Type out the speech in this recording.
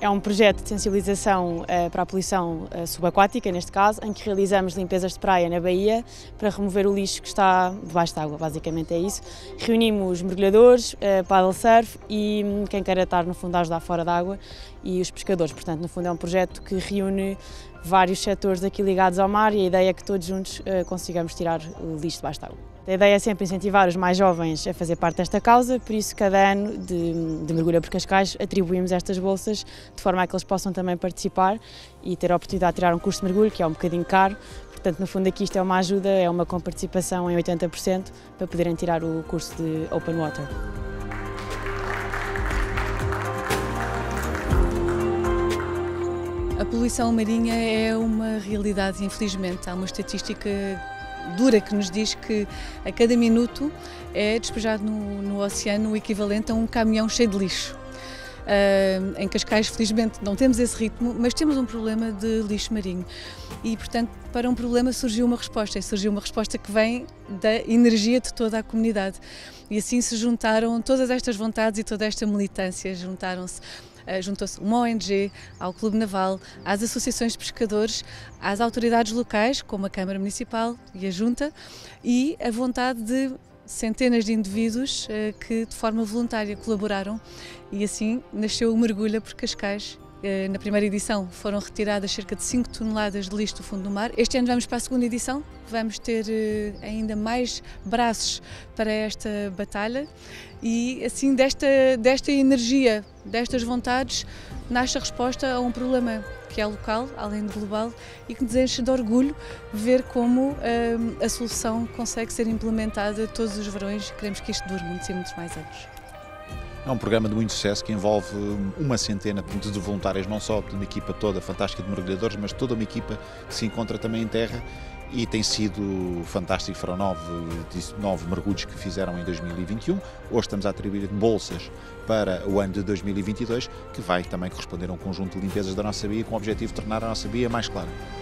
É um projeto de sensibilização para a poluição subaquática, neste caso, em que realizamos limpezas de praia na baía para remover o lixo que está debaixo d'água, basicamente é isso. Reunimos mergulhadores, paddle surf e quem queira estar no fundo a ajudar fora d'água e os pescadores. Portanto, no fundo é um projeto que reúne vários setores aqui ligados ao mar e a ideia é que todos juntos consigamos tirar o lixo debaixo d'água. A ideia é sempre incentivar os mais jovens a fazer parte desta causa, por isso cada ano de Mergulha por Cascais atribuímos estas bolsas de forma a que eles possam também participar e ter a oportunidade de tirar um curso de mergulho, que é um bocadinho caro. Portanto, no fundo aqui isto é uma ajuda, é uma comparticipação em 80% para poderem tirar o curso de Open Water. A poluição marinha é uma realidade, infelizmente. Há uma estatística dura que nos diz que a cada minuto é despejado no oceano o equivalente a um caminhão cheio de lixo. Em Cascais, felizmente, não temos esse ritmo, mas temos um problema de lixo marinho. E, portanto, para um problema surgiu uma resposta. E surgiu uma resposta que vem da energia de toda a comunidade. E assim se juntaram todas estas vontades e toda esta militância. Juntou-se uma ONG, ao Clube Naval, às associações de pescadores, às autoridades locais, como a Câmara Municipal e a Junta, e a vontade de centenas de indivíduos que de forma voluntária colaboraram e assim nasceu o Mergulha por Cascais. Na primeira edição foram retiradas cerca de 5 toneladas de lixo do fundo do mar. Este ano vamos para a segunda edição, vamos ter ainda mais braços para esta batalha e assim desta energia, destas vontades, nasce a resposta a um problema que é local, além de global, e que nos enche de orgulho ver como a solução consegue ser implementada todos os verões. Queremos que isto dure muitos e muitos mais anos. É um programa de muito sucesso que envolve uma centena de voluntários, não só de uma equipa toda fantástica de mergulhadores, mas toda uma equipa que se encontra também em terra e tem sido fantástico. Foram 9 mergulhos que fizeram em 2021. Hoje estamos a atribuir bolsas para o ano de 2022, que vai também corresponder a um conjunto de limpezas da nossa baía com o objetivo de tornar a nossa baía mais clara.